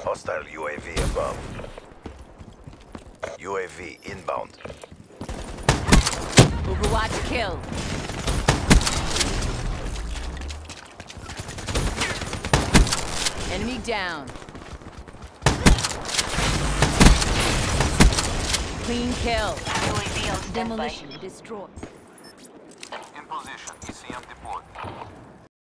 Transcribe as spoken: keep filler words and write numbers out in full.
Hostile U A V above. U A V inbound. Overwatch kill. Enemy down. Clean kill. U A V on standby. Demolition destroyed. In position. E C M deployed.